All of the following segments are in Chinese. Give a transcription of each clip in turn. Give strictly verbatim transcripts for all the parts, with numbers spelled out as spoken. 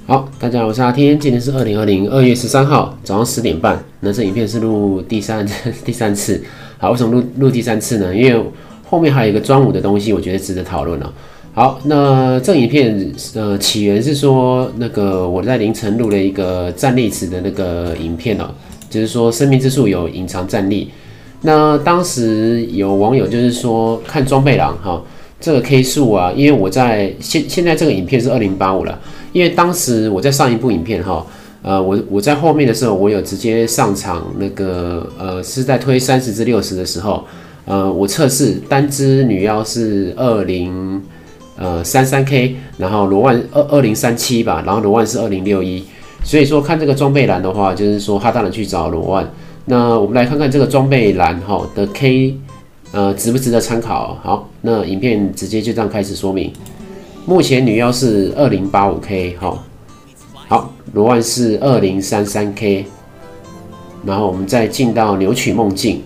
好，大家好，我是阿天，今天是二零二零二月十三号早上十点半。那这影片是录第三第三次。好，为什么录录第三次呢？因为后面还有一个专武的东西，我觉得值得讨论哦。好，那这影片呃起源是说，那个我在凌晨录了一个战力值的那个影片哦，就是说生命之树有隐藏战力。那当时有网友就是说看装备栏哈。这个 K 数啊，因为我在现现在这个影片是二零八五了，因为当时我在上一部影片哈，呃，我我在后面的时候，我有直接上场那个呃是在推三十至六十的时候，呃，我测试单只女妖是二零呃三三 K， 然后罗万二二零三七吧，然后罗万是二零六一，所以说看这个装备栏的话，就是说他当然去找罗万。那我们来看看这个装备栏哈的 K。呃，值不值得参考？好，那影片直接就这样开始说明。目前女妖是二零八五 K， 好，好，罗万是二零三三 K， 然后我们再进到扭曲梦境。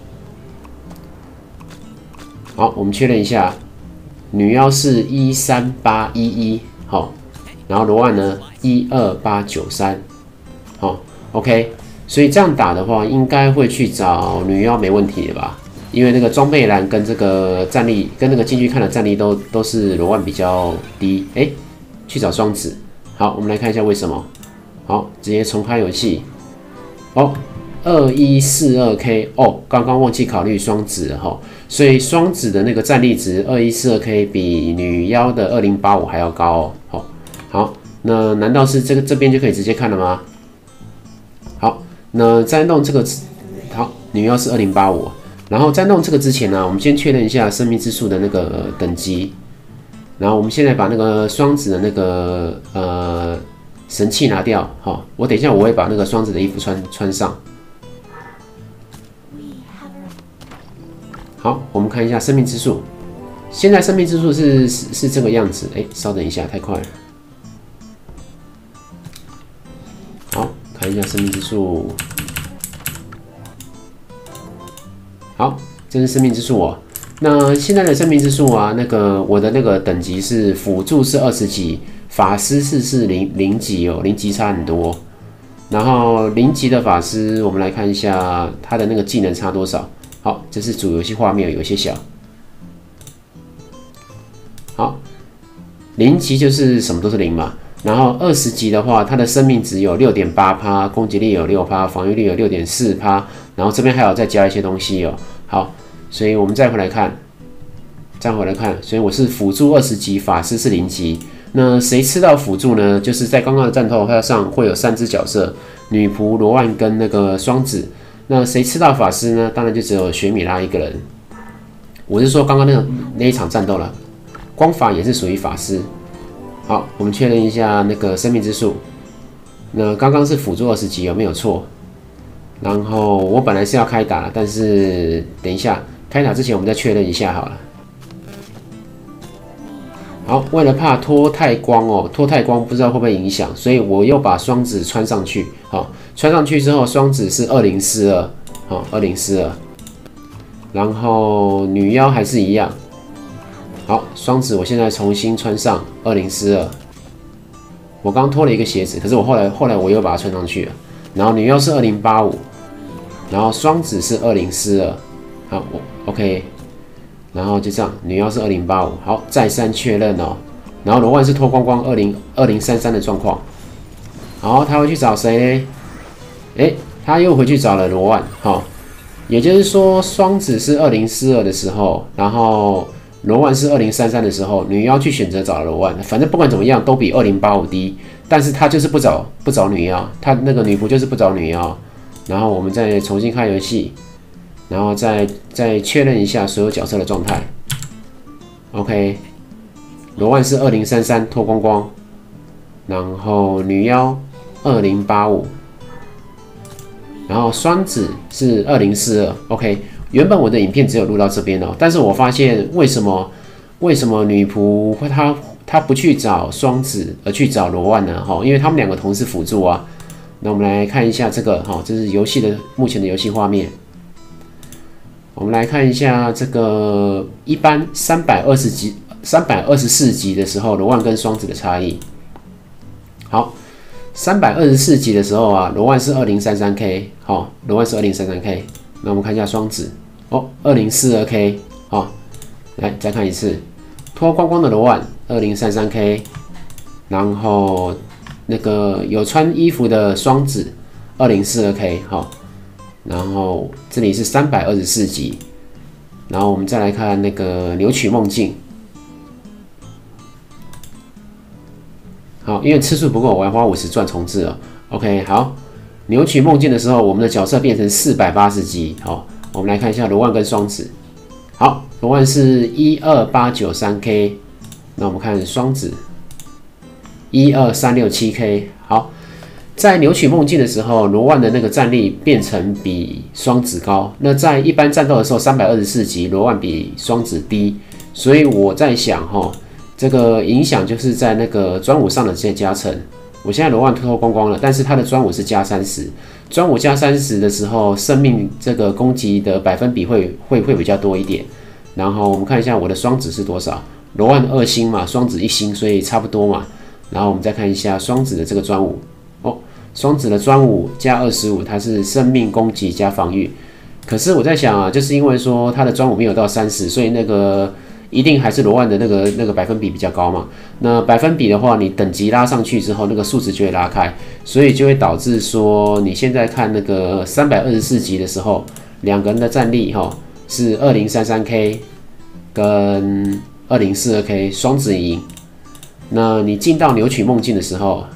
好，我们确认一下，女妖是一三八一一，好，然后罗万呢一二八九三，好 ，OK， 所以这样打的话，应该会去找女妖没问题的吧？因为那个装备栏跟这个战力，跟那个进去看的战力都都是罗万比较低，哎，去找双子。好，我们来看一下为什么。好，直接重开游戏。哦，二一四二 K， 哦，刚刚忘记考虑双子了哈，所以双子的那个战力值二一四二 K 比女妖的二零八五还要高哦。好，好，那难道是这个这边就可以直接看了吗？好，那再弄这个，好，女妖是二零八五。然后在弄这个之前呢，我们先确认一下生命之树的那个等级。然后我们现在把那个双子的那个呃神器拿掉，好，我等一下我会把那个双子的衣服穿穿上。好，我们看一下生命之树。现在生命之树是是是这个样子，哎，稍等一下，太快了。好，看一下生命之树。好，这是生命之树哦。那现在的生命之树啊，那个我的那个等级是辅助是二十级，法师是是零零级哦，零级差很多。然后零级的法师，我们来看一下他的那个技能差多少。好，这是主游戏画面，有些小。好，零级就是什么都是零嘛。然后二十级的话，它的生命值有 六点八趴， 攻击力有 百分之六， 防御力有 六点四趴， 然后这边还有再加一些东西哦。好，所以我们再回来看，再回来看，所以我是辅助二十级，法师是零级。那谁吃到辅助呢？就是在刚刚的战斗上会有三只角色，女仆、罗万跟那个双子。那谁吃到法师呢？当然就只有雪米拉一个人。我是说刚刚那个那一场战斗了，光法也是属于法师。好，我们确认一下那个生命之树。那刚刚是辅助二十级，有没有错？然后我本来是要开打，但是等一下开打之前，我们再确认一下好了。好，为了怕脱太光哦，脱太光不知道会不会影响，所以我又把双子穿上去。好，穿上去之后，双子是二零四二，好，二零四二。然后女妖还是一样。好，双子我现在重新穿上二零四二。我刚脱了一个鞋子，可是我后来后来我又把它穿上去了。然后女妖是二零八五，然后双子是二零四二。好，我 OK。然后就这样，女妖是二零八五。好，再三确认哦。然后罗万是脱光光二零二零三三的状况。好，他会去找谁呢？哎，他又回去找了罗万。好，也就是说双子是二零四二的时候，然后罗万是二零三三的时候，女妖去选择找罗万，反正不管怎么样都比二零八五低，但是他就是不找不找女妖，他那个女仆就是不找女妖。然后我们再重新开游戏，然后再再确认一下所有角色的状态。OK， 罗万是二零三三脱光光，然后女妖二零八五，然后双子是二零四二。OK。原本我的影片只有录到这边哦，但是我发现为什么为什么女仆她她不去找双子，而去找罗万呢？哈，因为他们两个同时辅助啊。那我们来看一下这个哈，这是游戏的目前的游戏画面。我们来看一下这个一般三百二十级、三百二十四级的时候，罗万跟双子的差异。好， 三百二十四级的时候啊，罗万是二零三三 K， 好，罗万是二零三三 K。那我们看一下双子，哦，二零四二 K， 好，来再看一次，脱光光的罗万二零三三 K， 然后那个有穿衣服的双子二零四二 K， 好，然后这里是三百二十四级，然后我们再来看那个扭曲梦境。好，因为次数不够，我要花五十钻重置了。OK， 好，扭曲梦境的时候，我们的角色变成四百八十级。好，我们来看一下罗万跟双子。好，罗万是一二八九三 K， 那我们看双子一二三六七 K。好，在扭曲梦境的时候，罗万的那个战力变成比双子高。那在一般战斗的时候，三百二十四级，罗万比双子低。所以我在想，哈。这个影响就是在那个专武上的这些加成。我现在罗万脱光光了，但是他的专武是加三十，专武加三十的时候，生命这个攻击的百分比会会会比较多一点。然后我们看一下我的双子是多少，罗万二星嘛，双子一星，所以差不多嘛。然后我们再看一下双子的这个专武，哦，双子的专武加二十五，它是生命攻击加防御。可是我在想啊，就是因为说他的专武没有到三十，所以那个。一定还是罗万的那个那个百分比比较高嘛？那百分比的话，你等级拉上去之后，那个数值就会拉开，所以就会导致说，你现在看那个三百二十四级的时候，两个人的战力哈是二零三三 K 跟二零四二 K 双子赢。那你进到扭曲梦境的时候，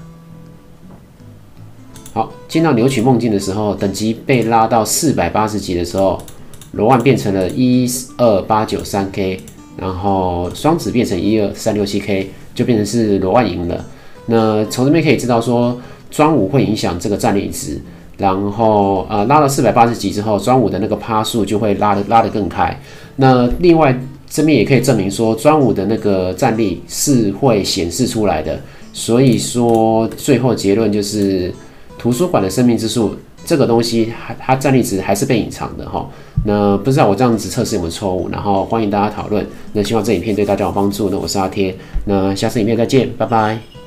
好，进到扭曲梦境的时候，等级被拉到四百八十级的时候，罗万变成了一二八九三 K。然后双子变成一二三六七 K， 就变成是罗万赢了。那从这边可以知道说，专武会影响这个战力值。然后呃拉到四百八十级之后，专武的那个趴数就会拉得拉得更开。那另外这边也可以证明说，专武的那个战力是会显示出来的。所以说最后结论就是，图书馆的生命之树这个东西，它战力值还是被隐藏的哈。那不知道我这样子测试有没有错误，然后欢迎大家讨论。那希望这影片对大家有帮助。那我是阿贴，那下次影片再见，拜拜。